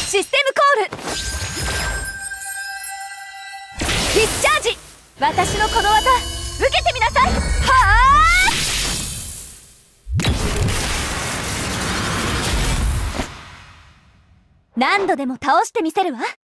システムコール、ディスチャージ。私のこの技受けてみなさい。はあ、何度でも倒してみせるわ。